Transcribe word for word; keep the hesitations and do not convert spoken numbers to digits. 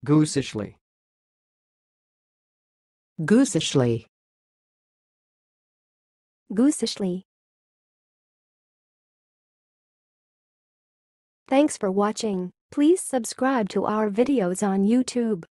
goosishly, goosishly, goosishly. Thanks for watching. Please subscribe to our videos on YouTube.